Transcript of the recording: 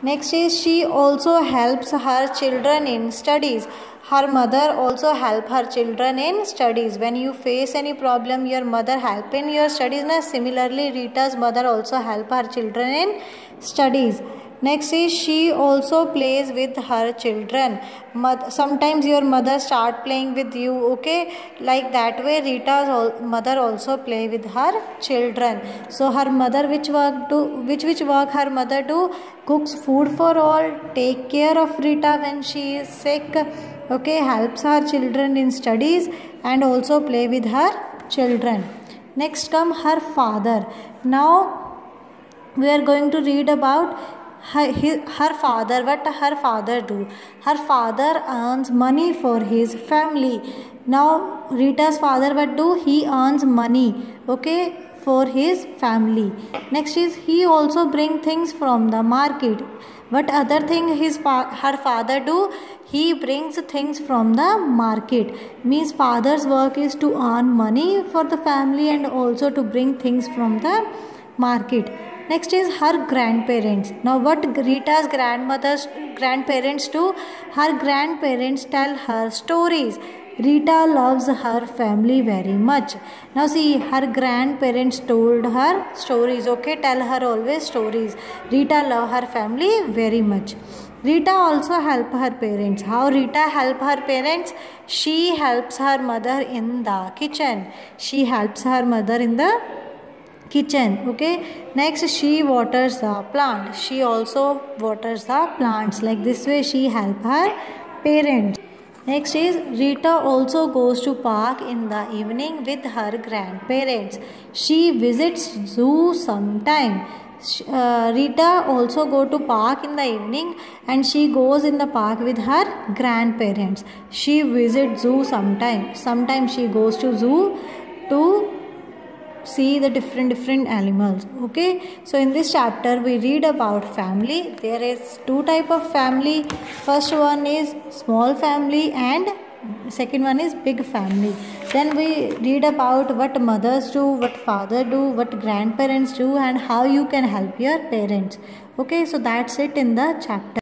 Next is she also helps her children in studies. Her mother also help her children in studies. When you face any problem, your mother help in your studies. Now, similarly, Rita's mother also help her children in studies. Next is she also plays with her children. Sometimes your mother start playing with you, okay? Like that way, Rita's mother also play with her children. So her mother, which work her mother do? Cooks food for all, take care of Rita when she is sick, okay? Helps her children in studies and also play with her children. Next come her father. Now we are going to read about her father. What her father do? Her father earns money for his family. Now Rita's father what do? He earns money, okay, for his family. Next is he also bring things from the market. What other thing her father do? He brings things from the market. Means father's work is to earn money for the family and also to bring things from the market. Next is her grandparents. Now what Rita's grandparents do? Her grandparents tell her stories. Rita loves her family very much. Now see, her grandparents told her stories, okay? Tell her always stories. Rita love her family very much. Rita also help her parents. How Rita help her parents? She helps her mother in the kitchen. She helps her mother in the kitchen, okay? Next, she waters the plant. She also waters the plants. Like this way she help her parents. Next is Rita also goes to park in the evening with her grandparents. She visits zoo sometime. Rita also go to park in the evening and she goes in the park with her grandparents. She visits zoo sometime. Sometimes she goes to zoo to see the different animals, okay? So in this chapter we read about family. There is two type of family. First one is small family and second one is big family. Then we read about what mothers do, what father do, what grandparents do, and how you can help your parents, okay? So that's it in the chapter.